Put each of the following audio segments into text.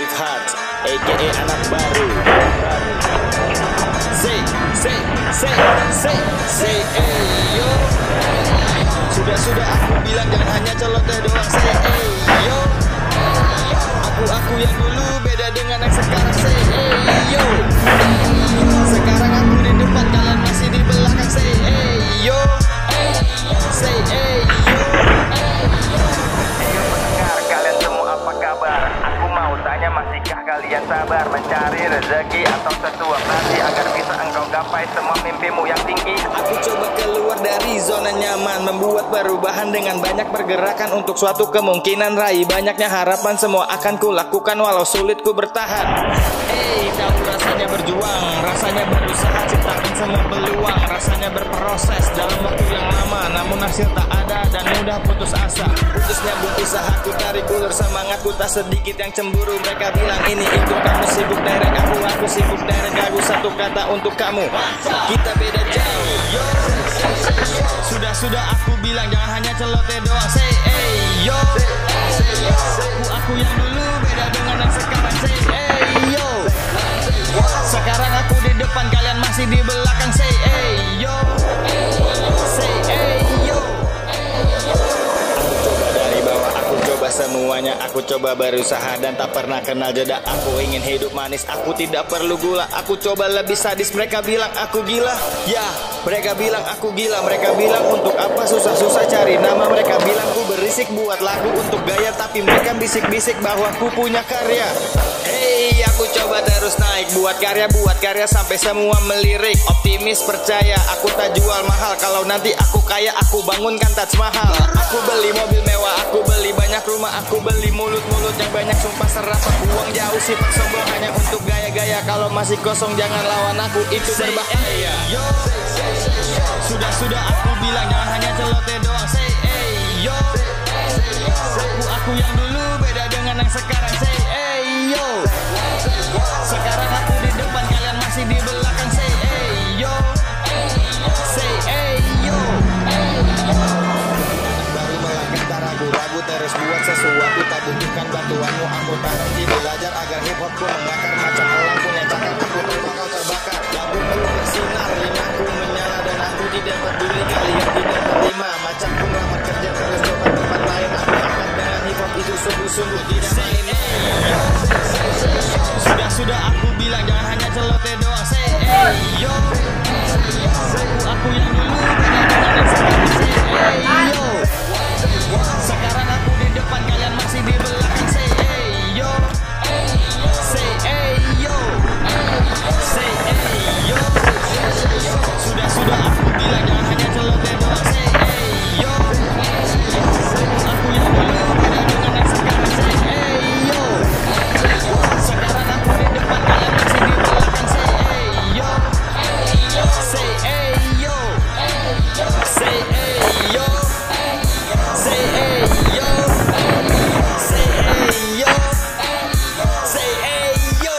Hart, aka anak baru. Say, yo. Sudah aku bilang jangan hanya celoteh doang. Say, yo. Aku yang dulu beda dengan yang sekarang. Say, yo. Sekarang aku di depan, kalian masih di belakang. Say, yo. Say, yo. Pendengar, kalian semua apa kabar? Aku mau tanya, masihkah kalian sabar mencari rezeki atau sesuap nasi agar bisa engkau gapai semua mimpimu yang tinggi? Aku coba keluar dari zona nyaman, membuat perubahan dengan banyak pergerakan untuk suatu kemungkinan raih banyaknya harapan. Semua akan kulakukan walau sulit ku bertahan. Tahu rasanya berjuang, rasanya berusaha ciptakan semua peluang, rasanya berproses dalam waktu yang lama, namun hasil tak ada dan mudah putus asa. Putus nyambung usahaku, tarik ulur semangatku, tak sedikit yang cemburu. Mereka bilang ini itu, kamu sibuk derek, aku sibuk derek. Aku satu kata untuk kamu, kita beda jauh. Yo. Sudah aku bilang jangan hanya celoteh doang. Say, yo. Aku yang dulu beda dengan yang sekarang. Say, yo. Sekarang aku di depan, kalian masih di belakang. Say, yo. Say, yo. Aku coba dari bawah, aku coba semuanya. Aku coba berusaha dan tak pernah kenal jeda. Aku ingin hidup manis, aku tidak perlu gula. Aku coba lebih sadis, mereka bilang aku gila. Ya, mereka bilang aku gila. Mereka bilang untuk apa susah-susah cari nama. Mereka bilang ku berisik buat lagu untuk gaya, tapi mereka bisik-bisik bahwa ku punya karya. Aku coba terus naik, buat karya sampai semua melirik. Optimis percaya, aku tak jual mahal. Kalau nanti aku kaya, aku bangunkan Taj Mahal. Aku beli mobil mewah, aku beli banyak rumah. Aku beli mulut-mulut yang banyak, sumpah serapah. Buang jauh sifat sombong hanya untuk gaya-gaya. Kalau masih kosong jangan lawan aku, itu berbahaya. Yo. Sudah aku bilang jangan hanya celoteh doang. Say, yo. Aku yang dulu beda dengan yang sekarang. Say, yo. Sekarang aku di depan, kalian masih di belakang. Say, yo. Say, yo. Baru melangkah tak ragu-ragu, terus buat sesuatu, tak butuhkan bantuanmu. Aku tak henti belajar agar hip hopku mengakar macam elang punya cakar. Aku bakal terbakar, laguku bersinar, limaku menyala dan aku tidak peduli kalian tidak terima. Macamku melamar kerja terus coba tempat lain. Aku akan dengan hip hop itu sungguh-sungguh tidak main. Sudah aku bilang jangan hanya celoteh doang. Say, yo. Aku yang dulu beda dengan yang sekarang. Say, yo. Sekarang aku di depan, kalian masih di belakang. Say, yo. Say, yo. Say, yo. Sudah aku bilang jangan hanya celoteh doang. Say, yo. Aku yang dulu beda dengan yang sekarang. Say, yo. Sekarang aku di depan, kalian masih di belakang. Say, yo. Say, yo. Say, yo. Say, yo. Say, yo. Say, yo.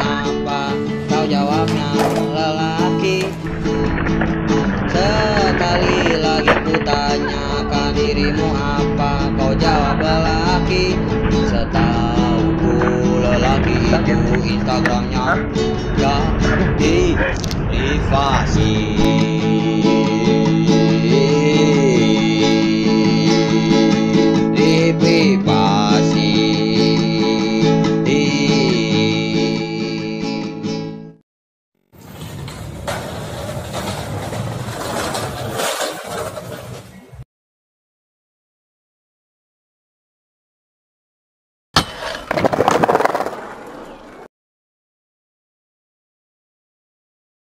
Kau jawabnya lelaki. Setelah Sekali lagi ku tanyakan dirimu apa, kau jawab lelaki. Setauku lelaki itu Instagramnya gak di privasi.